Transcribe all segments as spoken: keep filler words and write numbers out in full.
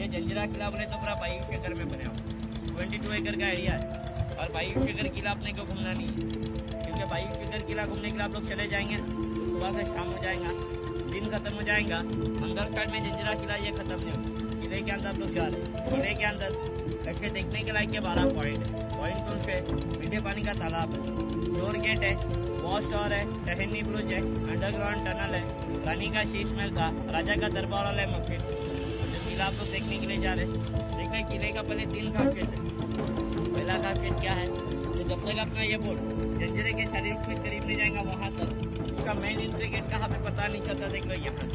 ये जंजीरा किला अपने तो पूरा बाईस एकड़ में बने हुआ, ट्वेंटी टू एकड़ का एरिया है और बाईस एकड़ किला अपने को घूमना नहीं है, क्योंकि बाईस एकड़ किला घूमने के लिए आप लोग चले जाएंगे तो सुबह से शाम हो जाएगा, दिन खत्म हो जाएगा। अंदर साइड में जंजीरा किला ये खत्म नहीं होगा, किले के अंदर आप लोग जा रहे हैं। किले के अंदर ऐसे देखने के लायक के बारह पॉइंट है। पॉइंट टू से मीठे पानी का तालाब है, डोर गेट है, वॉच टावर है, टहनी ब्रिज है, अंडरग्राउंड टनल है, रानी का शीश महल था, राजा का दरबार वाला मस्जिद। जो किला आप लोग देखने के लिए जा रहे हैं, देखिए किले का पहले तीन खासियत है। पहला खासियत क्या है, तो जब तक अपना ये बोट जंजीरे के चालीस फीट करीब ले जाएगा वहां तक उसका मेन एंट्री गेट कहाँ पे पता नहीं चलता। देख लो यहाँ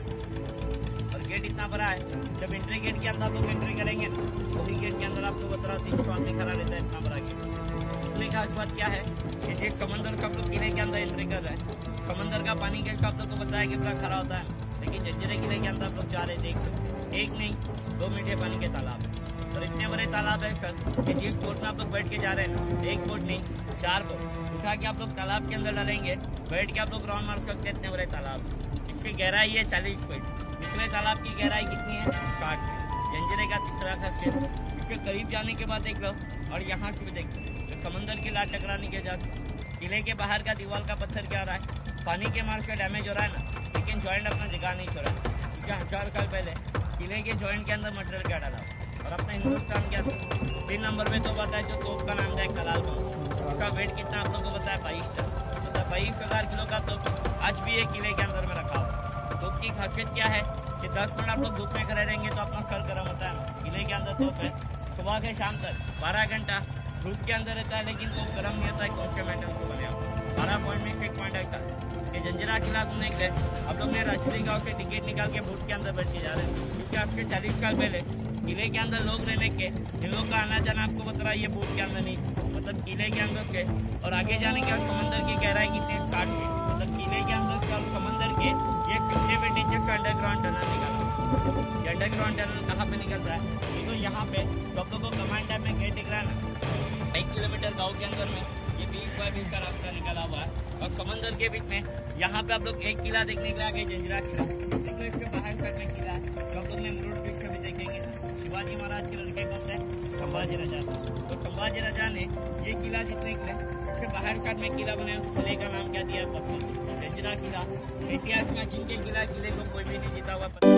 और गेट इतना बड़ा है, जब एंट्री गेट के अंदर आप लोग एंट्री करेंगे ना, उसी गेट के अंदर आपको बता रहा तीन सौ आदमी खड़ा रहता है, इतना बड़ा गेट। उसमें खास बात क्या है कि जिस समंदर से आप लोग किले के अंदर एंट्री कर रहे हैं, समंदर का पानी कैसे आप लोग को बताया कि पूरा खरा होता है, लेकिन जंजीरे किले के अंदर आप लोग जा रहे देख सकते, एक नहीं दो मीठे पानी के तालाब और इतने बड़े तालाब है सर कि जिस बोट में आप लोग बैठ के जा रहे हैं ना, एक बोट नहीं चार बोट उठा के आप लोग तालाब के अंदर डालेंगे, बैठ के आप लोग राउंड मार सकते हैं। इतने बड़े तालाब, इसकी गहराई है चालीस फीट, दूसरे तालाब की गहराई कितनी है साठ फीट। जंजीरे का तीसरा खासियत, इसके करीब जाने के बाद देख लो और यहाँ से भी देख लो समंदर की लाट टकराने के जस्ट किले के बाहर का दीवार का पत्थर क्या रहा है, पानी के मार से डैमेज हो रहा है ना, लेकिन जॉइंट अपना जगह नहीं छोड़ा, क्योंकि हजार साल पहले किले के जॉइंट के अंदर मटेरियल क्या डाला और अपना हिंदुस्तान क्या तीन नंबर पे तो बताया जो तोप का नाम था कलाल बम, उसका वेट कितना आप लोग को बताया बाईस टन, तो बाईस हजार किलो का तोप आज भी एक किले के अंदर में रखा हुआ। तोप की खासियत क्या है कि दस मिनट आप लोग धूप में खड़े रहेंगे तो अपना सर गर्म होता है। किले के अंदर तोप है, सुबह से शाम तक बारह घंटा धूप के अंदर रहता है, लेकिन तोप गर्म नहीं होता है। कौन से मेटल को बने बारह पॉइंट में एक पॉइंट ऐसा कि जंजीरा किला घूमने के लिए आप लोग ने राजपूती गाँव से टिकट निकाल के बोट के अंदर बैठ के जा रहे हैं, क्योंकि आपके चालीस साल पहले किले के अंदर लोग रहने के इन लोग का आना जाना आपको बता रहा है ये बोट के अंदर नहीं, मतलब किले के अंदर के और आगे जाने के समंदर की गहराई कितनी साठ फीट, मतलब किले के अंदर से और समंदर के ये फिफ्टी फीट नीचे से अंडरग्राउंड टनल निकाला। ये अंडरग्राउंड टनल कहाँ पे निकलता है, तो यहाँ पे सब लोगों को कमांड टाइप में गेट दिख रहा है ना, एक किलोमीटर गाँव के अंदर में ये बीस बाय बीस का रास्ता निकला हुआ है और समंदर के बीच में यहाँ पे आप लोग एक किला देखने के लिए आगे जंजीरा किला, देखो इसके बाहर साइड में किला है, तो आप लोग ने मुरुड पिक्चर भी देखेंगे। शिवाजी महाराज के लड़के कौन थे, संभाजी राजा, तो संभाजी राजा ने ये किला जीतने के लिए उसके बाहर साइड में किला बनाया, उस किले का नाम क्या दिया, जंजीरा किला। इतिहास में जिनके किला किले को कोई भी नहीं जीता हुआ।